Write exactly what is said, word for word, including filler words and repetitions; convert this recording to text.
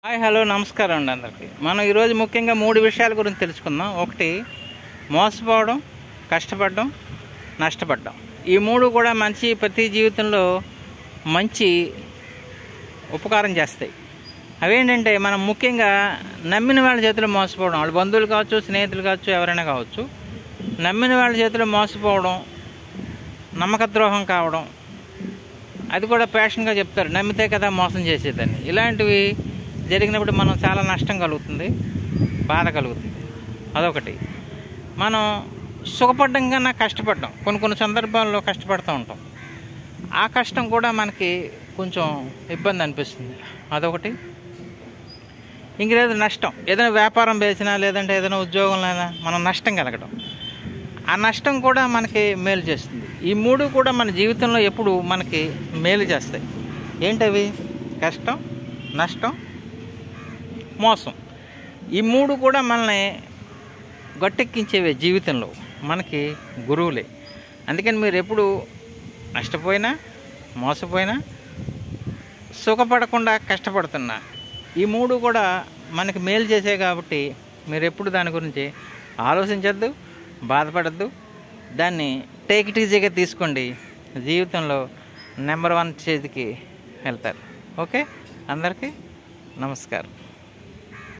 Hi hello నమస్కారం అండి అందరికీ. మనం ఈరోజు ముఖ్యంగా మూడు విషయాల గురించి తెలుసుకుందాం. ఒకటి మోసపోవడం, కష్టపడడం, నష్టపడడం. ఈ మూడు కూడా మంచి ప్రతి జీవితంలో మంచి ఉపకారం చేస్తాయి. అవేంటంటే మనం ముఖ్యంగా నమ్మిన వాళ్ళ చేతిలో మోసపోవడం, వాళ్ళ బంధువులు కావచ్చు, స్నేహితులు కావచ్చు, ఎవరైనా కావచ్చు, నమ్మిన వాళ్ళ చేతిలో మోసపోవడం, నమ్మక ద్రోహం కావడం, అది కూడా ప్యాషన్గా చెప్తారు, నమ్మితే కదా మోసం చేసేదని. ఇలాంటివి జరిగినప్పుడు మనం చాలా నష్టం కలుగుతుంది, బాధ కలుగుతుంది. అదొకటి. మనం సుఖపడ్డం కన్నా కష్టపడ్డాం, కొన్ని కొన్ని సందర్భాల్లో కష్టపడుతూ ఉంటాం. ఆ కష్టం కూడా మనకి కొంచెం ఇబ్బంది అనిపిస్తుంది. అదొకటి. ఇంకేదో నష్టం, ఏదైనా వ్యాపారం వేసినా లేదంటే ఏదైనా ఉద్యోగంలో అయినా మనం నష్టం కలగడం, ఆ నష్టం కూడా మనకి మేలు చేస్తుంది. ఈ మూడు కూడా మన జీవితంలో ఎప్పుడు మనకి మేలు చేస్తాయి. ఏంటవి? కష్టం, నష్టం, మోసం. ఈ మూడు కూడా మనల్ని గట్టెక్కించేవే, జీవితంలో మనకి గురువులే. అందుకని మీరు ఎప్పుడు నష్టపోయినా, మోసపోయినా, సుఖపడకుండా కష్టపడుతున్నా, ఈ మూడు కూడా మనకి మేలు చేసే కాబట్టి మీరు ఎప్పుడు దాని గురించి ఆలోచించద్దు, బాధపడద్దు. దాన్ని టేక్ ఇట్ ఈజీగా తీసుకోండి. జీవితంలో నెంబర్ వన్ స్టేజ్కి వెళ్తారు. ఓకే, అందరికీ నమస్కారం.